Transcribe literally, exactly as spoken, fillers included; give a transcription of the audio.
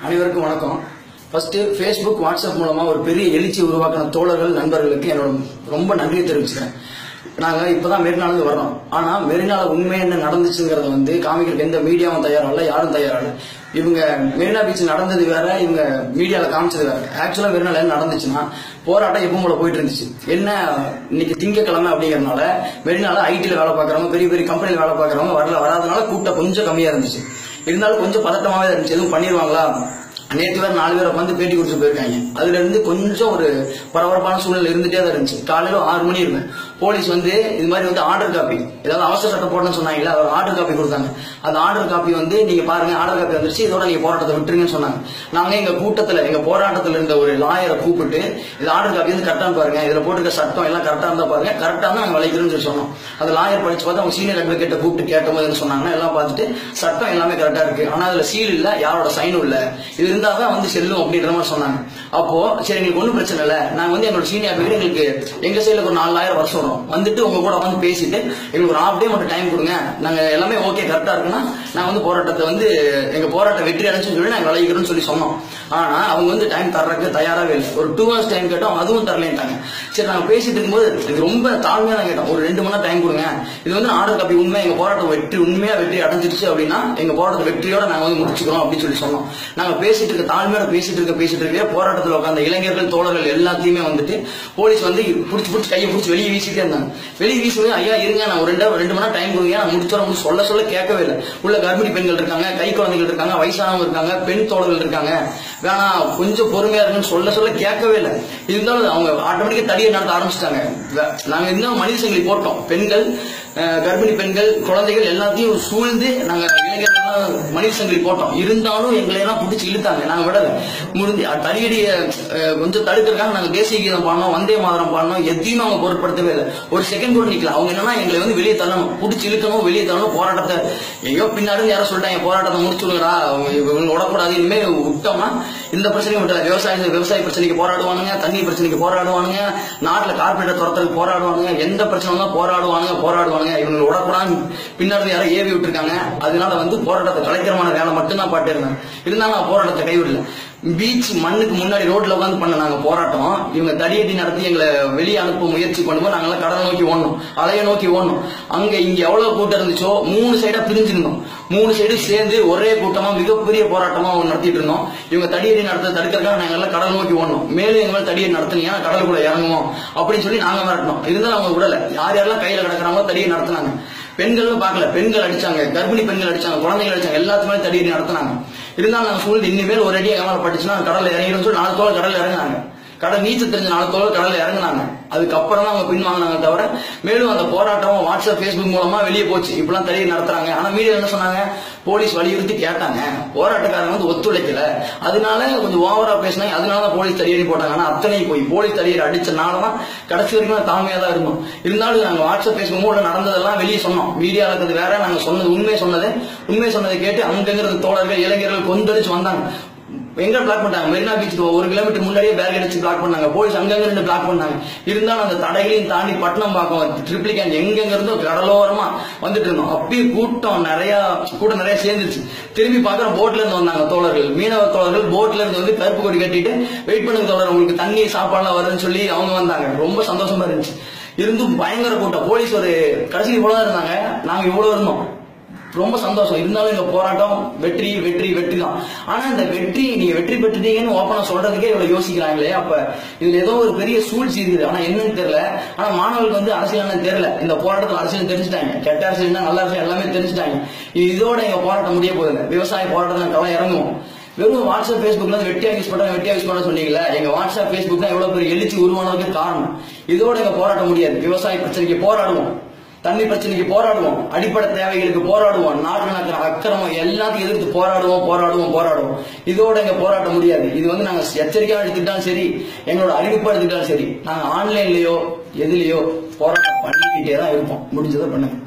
அனைவருக்கும் வணக்கம். First Facebook WhatsApp மூலமா ஒரு பெரிய எழுச்சி உருவாக்கின தோழர்கள் நண்பர்களுக்கு என்னோட ரொம்ப நன்றியை தெரிவிச்சுக்கிறேன். நாங்க இப்பதான் மெரினால வர்றோம். ஆனா மெரினால உண்மை என்ன நடந்துச்சுங்கிறத வந்து காமிக்கிறதுக்கு எந்த மீடியாவும் தயாரா இல்ல, யாரும் தயாரா இல்ல. இவங்க மெரினா பீச் நடந்தது வேற, இவங்க மீடியால காமிச்சது வேற. ஆக்சுவலா மெரினால என்ன நடந்துச்சுன்னா, போராட்டம் எப்பவும் போல போயிட்டு இருந்துச்சு. என்ன இன்னைக்கு திங்கக்கிழமை அப்படிங்கறதுனால மெரினால ஐடில வேலை பாக்குறவங்க, பெரிய பெரிய கம்பெனில வேலை பாக்குறவங்க வரல, வராதனால கூட்டம் கொஞ்சம் கம்மியா இருந்துச்சு. இருந்தாலும் கொஞ்சம் பதட்டமாவே இருந்துச்சு. எதுவும் பண்ணிடுவாங்களா, நேற்று வேற நாலு பேரை வந்து பேட்டி கொடுத்து போயிருக்காங்க. அதுல இருந்து கொஞ்சம் ஒரு பரபரப்பான சூழ்நிலை இருந்துட்டே தான் இருந்துச்சு. காலையில ஆறு மணி இருக்கும், போலீஸ் வந்து இது மாதிரி வந்து ஆர்டர் காப்பி, ஏதாவது அவசர சட்டம் போடணும்னு சொன்னாங்களா, அவர் ஆர்டர் காப்பி கொடுத்தாங்க. அந்த ஆர்டர் காப்பி வந்து நீங்க பாருங்க, ஆர்டர் காப்பி வந்துருச்சு, இதோட நீங்க போராட்டத்தை விட்டுருங்கன்னு சொன்னாங்க. நாங்க எங்க கூட்டத்துல, எங்க போராட்டத்துல இருந்த ஒரு லாயரை கூப்பிட்டு, இது ஆர்டர் காப்பி வந்து கரெக்டான பாருங்க, இதுல போட்டுருக்க சட்டம் எல்லாம் கரெக்டா இருந்தா பாருங்க, கரெக்டா தான் நாங்க விளைக்கிறோம்னு சொல்லி சொன்னோம். அந்த லாயர் படிச்சு பார்த்து அவங்க சீனியர் அட்வொகேட்டை கூப்பிட்டு கேட்டபோது என்ன சொன்னாங்கன்னா, எல்லாம் பார்த்துட்டு சட்டம் எல்லாமே கரெக்டா இருக்கு, ஆனா அதுல சீல் இல்ல, யாரோட சைனும் இல்ல, இது இருந்தாதான் வந்து செல்லும் அப்படின்ற மாதிரி சொன்னாங்க. அப்போ சரி, எங்களுக்கு ஒன்றும் பிரச்சனை இல்லை, நாங்க வந்து எங்களோட சீனியர் அட்வொகேட் எங்களுக்கு எங்க சைடுல ஒரு நாலாயிரம் வருஷம் வரும், வந்துட்டு உங்க கூட வந்து பேசிட்டு எங்களுக்கு ஒரு ஹாஃப் டே மட்டும் டைம் கொடுங்க, நாங்க எல்லாமே ஓகே கரெக்டா இருக்குன்னா நாங்க வந்து போராட்டத்தை வந்து எங்க போராட்டம் வெற்றி அடைச்சுன்னு சொல்லி நாங்க விளைவிக்கிறோம்னு சொல்லி சொன்னோம். ஆனா அவங்க வந்து டைம் தர்றதுக்கு தயாராகவே இல்லை. ஒரு டூ ஹவர்ஸ் டைம் கேட்டோம், அதுவும் தரலேன்ட்டாங்க. சரி, நாங்க பேசிட்டு இருக்கும்போது இது ரொம்ப தாழ்மையா தான் கேட்டோம், ஒரு ரெண்டு மணி நேரம் டைம் கொடுங்க, இது வந்து ஆர்டர் காப்பி உண்மை, எங்க போராட்டம் வெற்றி உண்மையா வெற்றி அடைஞ்சிருச்சு அப்படின்னா எங்க போராட்ட வெற்றியோட நாங்க வந்து முடிச்சுக்கிறோம் அப்படின்னு சொல்லி சொன்னோம். நாங்க பேசிட்டு இருக்க தாழ்மையோட பேசிட்டு இருக்க பேசிட்டு இருக்க போராட்டத்தில் உட்கார்ந்த இளைஞர்கள் தோழர்கள் எல்லாத்தையுமே வந்துட்டு போலீஸ் வந்து புடிச்சு புடிச்சு கையை புடிச்சு வெளியே வீசிட்டே இருந்தாங்க. வெளியே வீசுவது, ஐயா இருங்க, நான் ஒரு ரெண்டு ரெண்டு மணி நேரம் டைம் கொடுங்க, நான் முடிச்சோம் சொல்ல சொல்ல கேட்கவே இல்லை. உள்ள கர்ப்பிணி பெண்கள் இருக்காங்க, கை குழந்தைகள் இருக்காங்க, வயசானவங்க இருக்காங்க, பெண் தோழர்கள் இருக்காங்க, வேணா கொஞ்சம் பொறுமையா இருக்குன்னு சொல்ல சொல்ல கேட்கவே இல்லை. இருந்தாலும் அவங்க ஆட்டோமேட்டிக்கா தடியை நடத்த ஆரம்பிச்சிட்டாங்க. நாங்க இன்னும் மனித சங்கிலி போட்டோம், பெண்கள், கர்ப்பிணி பெண்கள், குழந்தைகள் எல்லாத்தையும் சூழ்ந்து நாங்க இளைஞர்கள் மனித சங்கிலி போட்டோம். இருந்தாலும் எங்களை எல்லாம் பிடிச்சி இழுத்தாங்க, நாங்க விடல. முடிஞ்சு தடியடிய கொஞ்சம் தடுக்கிறதுக்காக நாங்க தேசிய கீதம் பாடணும், வந்தே மாதரம் பாடணும், எதையும் அவங்க பொருட்படுத்தவே இல்லை. ஒரு செகண்ட் கூட நிக்கல. அவங்க என்னன்னா எங்களை வந்து வெளியே தள்ளணும், பிடிச்சி இழுக்கணும், வெளியே தள்ளணும், போராட்டத்தை எங்கேயோ பின்னாடி யாரும் சொல்லிட்டாங்க, போராட்டத்தை முடிச்சு விடுங்கடா, இவங்க விடக்கூடாது, இனிமே விட்டோம்னா இந்த பிரச்சனையும் விட்டல, விவசாய விவசாய பிரச்சனைக்கு போராடுவானுங்க, தண்ணி பிரச்சனைக்கு போராடுவானுங்க, நாட்டுல கார்பரேட்டர் துரத்துறதுக்கு போராடுவானுங்க, எந்த பிரச்சனை தான் போராடுவானுங்க போராடுவானுங்க இவங்க விடக்கூடாது பின்னாடி யாரும் ஏவி விட்டுருக்காங்க. அதனால வந்து போராட்டத்தை கலைக்கிறமான வேலை மட்டும் தான் பாட்டு இருந்தேன். இருந்தாலும் நான் போராட்டத்தை கைவிடல. பீச் மண்ணுக்கு முன்னாடி ரோட்ல உட்காந்து பண்ண நாங்க போராட்டம். இவங்க தடியடி நடத்தி எங்களை வெளியே அனுப்ப முயற்சி பண்ணும்போது நாங்கெல்லாம் கடலை நோக்கி ஓடணும், அலைய நோக்கி ஓடணும். அங்க இங்க எவ்வளவு கூட்டம் இருந்துச்சோ மூணு சைடா பிரிஞ்சிருந்தோம். மூணு சைடு சேர்ந்து ஒரே கூட்டமா மிகப்பெரிய போராட்டமா நடத்திட்டு இருந்தோம். இவங்க தடியடி நடத்த தடுக்கிறதுக்காக நாங்க எல்லாம் கடல் நோக்கி ஓடணும். மேலும் எங்க மேல தடியடி நடத்தினீங்கன்னா கடலுக்குள்ள இறங்குவோம் அப்படின்னு சொல்லி நாங்க மிரட்டணும். இருந்தாலும் அவங்க விடல. யார் யாரெல்லாம் கையில கிடக்குறாங்களோ தடியை நடத்தினாங்க. பெண்களும் பார்க்கல, பெண்கள் அடிச்சாங்க, கர்ப்பிணி பெண்கள் அடிச்சாங்க, குழந்தைகள் அடிச்சாங்க, எல்லாத்துக்குமே தடியடி நடத்தினாங்க. இருந்தாலும் நாங்க சூழ்நிலை இனிமேல் ஒரு அடியா கமலை பட்டுச்சுன்னா கடல்ல இறங்கிடும் சொல்லி நாலு தோல் கடல்ல இறங்கினாங்க. கடல் நீச்சல் தெரிஞ்ச நாலு தோல் கடல்ல இறங்கினாங்க. அதுக்கப்புறம் தான் அவங்க பின்வாங்கினாங்க தவிர மேலும் அந்த போராட்டம் வாட்ஸ்அப் பேஸ்புக் மூலமா வெளியே போச்சு. இப்பெல்லாம் தடியை நடத்துறாங்க. ஆனா மீடியா என்ன சொன்னாங்க, போலீஸ் வலியுறுத்தி கேட்டாங்க, போராட்டக்காரங்க வந்து ஒத்துழைக்கல, அதனால கொஞ்சம் ஓவரா பேசினாங்க, அதனாலதான் போலீஸ் தடியடி போட்டாங்க. ஆனா அத்தனை போய் போலீஸ் தடியடி அடிச்சனாலதான் கடைசி வரைக்கும் தாழ்மையா தான் இருந்தோம். இருந்தாலும் நாங்க வாட்ஸ்அப் பேஸ்புக் மூலம் நடந்ததெல்லாம் வெளியே சொன்னோம். மீடியா இருக்கிறது வேற, நாங்க சொன்னது உண்மை சொன்னது உண்மை சொன்னதை கேட்டு அங்கிருந்த தோழர்கள் இளைஞர்கள் கொந்தளிச்சு வந்தாங்க. எங்க பிளாக் பண்ணாங்க, மெரினா பீச்சுக்கு ஒரு கிலோமீட்டர் முன்னாடியே பேரிகேட் வச்சு பிளாக் பண்ணாங்க. போலீஸ் அங்கங்க இருந்து பிளாக் பண்ணாங்க. இருந்தாலும் அந்த தடைகளையும் தாண்டி பட்டணம் பார்க்கும் ட்ரிப்ளிகேன் எங்கெங்க இருந்தோ கடலோரமா வந்துட்டு இருந்தோம். அப்பயும் கூட்டம் நிறைய கூட்டம் நிறைய சேர்ந்துருச்சு. திரும்பி பாக்குறோம், போட்ல இருந்து வந்தாங்க தோழர்கள், மீனவ தோழர்கள் போட்ல இருந்து வந்து கருப்பு கொடி கட்டிட்டு வெயிட் பண்ணுங்க தோழர், உங்களுக்கு தண்ணி சாப்பாடுலாம் வருதுன்னு சொல்லி அவங்க வந்தாங்க. ரொம்ப சந்தோஷமா இருந்துச்சு. இருந்தும் பயங்கர கூட்டம். போலீஸ் ஒரு கடைசி இவ்வளவுதான் இருந்தாங்க, நாங்க இவ்வளவு இருந்தோம். ரொம்ப சந்தோஷம். இருந்தாலும் எங்க போராட்டம் வெற்றி வெற்றி வெற்றி தான். ஆனா இந்த வெற்றி நீங்க வெற்றி பெற்றுட்டீங்கன்னு ஓப்பனா சொல்றதுக்கே இவ்வளவு யோசிக்கிறாங்களே, அப்ப இதுல ஏதோ ஒரு பெரிய சூழ்ச்சி இருக்குது. ஆனா என்னன்னு தெரியல. ஆனா மாணவர்களுக்கு வந்து அரசியல் தெரியல. இந்த போராட்டத்தில் அரசியல் தெரிஞ்சுட்டாங்க, கெட்ட அரசியல் நல்ல அரசியல் எல்லாமே தெரிஞ்சுட்டாங்க. இதோட எங்க போராட்டம் முடிய போகுது. விவசாய போராட்டத்தை களம் இறங்குவோம். வெறும் வாட்ஸ்அப் பேஸ்புக்ல வெட்டியா யூஸ் பண்ண வெட்டியா யூஸ் பண்ண சொன்னீங்களா, எங்க வாட்ஸ்அப் பேஸ்புக் தான் எவ்வளவு பெரிய எழுச்சி உருவானதுக்கு காரணம். இதோட எங்க போராட்டம் முடியாது. விவசாய பிரச்சனைக்கு போராடுவோம், தண்ணி பிரச்சனைக்கு போராடுவோம், அடிப்படை தேவைகளுக்கு போராடுவோம், நாட்டு நடக்கிற அக்கிரமம் எல்லாத்தையும் எதிர்த்து போராடுவோம் போராடுவோம் போராடுவோம். இதோட எங்க போராட்டம் முடியாது. இது வந்து நாங்க எச்சரிக்கையா எடுத்துக்கிட்டாலும் சரி, எங்களோட அறிவிப்பா எடுத்துக்கிட்டாலும் சரி, நாங்க ஆன்லைன்லயோ எதுலயோ போராட்டம் பண்ணிக்கிட்டே தான் இருப்போம். முடிஞ்சதை பண்ணுங்க.